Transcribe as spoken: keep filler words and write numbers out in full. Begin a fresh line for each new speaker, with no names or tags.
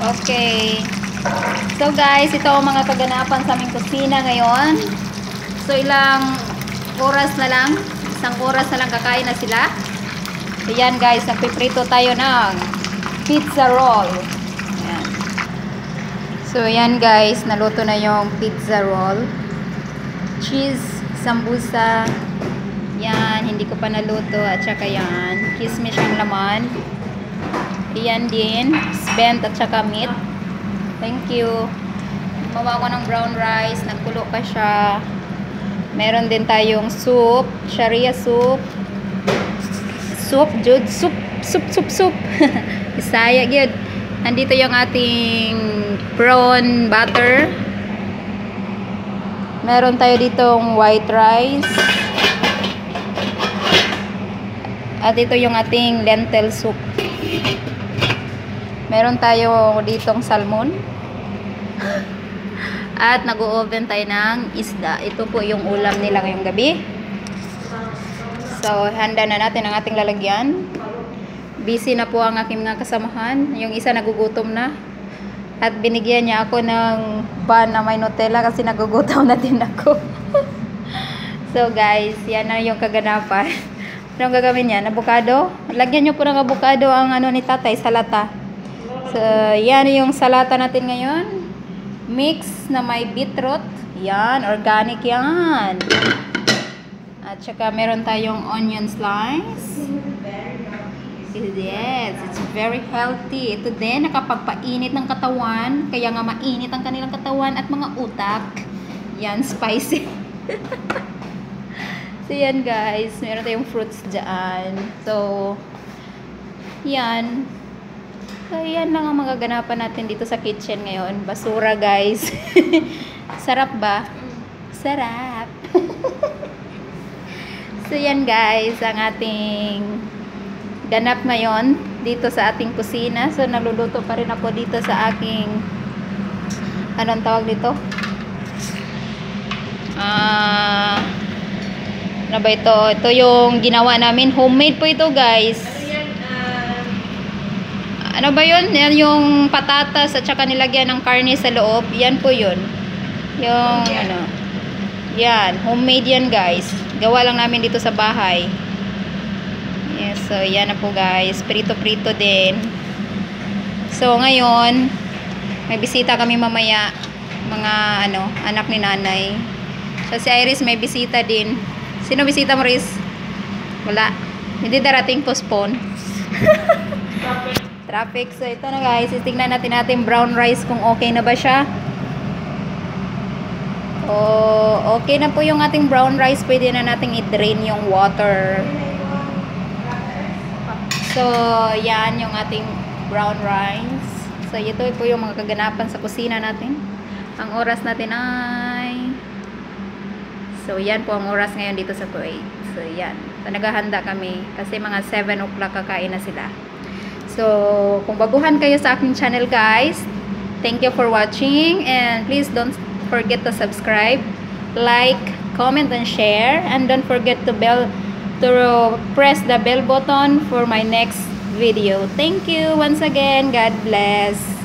Okay. So guys, ito ang mga kaganapan sa aming kusina ngayon. So ilang oras na lang, isang oras na lang kakain na sila. Ayan guys, nagpiprito tayo ng pizza roll. Ayan. So ayan guys, naluto na yung pizza roll. Cheese, sambusa. Yan, hindi ko pa naluto. At saka yan, kismis ang laman. Ayan din, spent at saka meat. Thank you. Gumawa ko ng brown rice. Nagkulo pa siya. Meron din tayong soup. Sharia soup. Soup, jud. Soup, soup, soup, soup. Isaya, good. Nandito yung ating prawn butter. Meron tayo ditong white rice. At ito yung ating lentil soup. Meron tayo ditong salmon. At nag-o-oven tayo ng isda. Ito po yung ulam nila ngayong gabi. So, handa na natin ang ating lalagyan. Busy na po ang aking mga kasamahan. Yung isa nagugutom na. At binigyan niya ako ng bun na may Nutella kasi nagugutom na din ako. So guys, yan na yung kaganapan. Anong gagawin niya? Avocado? Lagyan nyo po ng avocado ang ano ni tatay, salata. So, yan yung salata natin ngayon. Mix na may beetroot. Yan, organic yan. At saka meron tayong onion slice. Yes, it's very healthy. Ito din, nakapagpainit ng katawan. Kaya nga mainit ang kanilang katawan at mga utak. Yan, spicy. So, yan guys. Meron tayong fruits dyan. So, yan. So, yan lang ang mga ganapan natin dito sa kitchen ngayon. Basura, guys. Sarap ba? Sarap. So, yan guys. Ang ating ganap ngayon dito sa ating kusina. So, nagluluto pa rin ako dito sa aking anong tawag dito? Ah... Uh, ano ba ito? Ito yung ginawa namin. Homemade po ito, guys. Ano ba yun? Yan yung patatas at saka nilagyan ng karne sa loob. Yan po yun. Yung ano. Yan. Homemade yan guys. Gawa lang namin dito sa bahay. Yes. So yan na po guys. Prito-prito din. So ngayon, may bisita kami mamaya. Mga ano, anak ni nanay. So si Iris may bisita din. Sino bisita mo, Riz? Wala. Hindi darating, postpone. Traffic. So, ito na guys. Tingnan natin natin brown rice kung okay na ba siya. Oh, okay na po yung ating brown rice. Pwede na natin i-drain yung water. So, yan yung ating brown rice. So, ito po yung mga kaganapan sa kusina natin. Ang oras natin ay... So, yan po ang oras ngayon dito sa Kuwait. So, yan. So, naghahanda kami. Kasi mga seven o'clock kakain na sila. So, kung baguhan kayo sa aking channel guys, thank you for watching and please don't forget to subscribe, like, comment and share, and don't forget to bell to press the bell button for my next video. Thank you once again. God bless.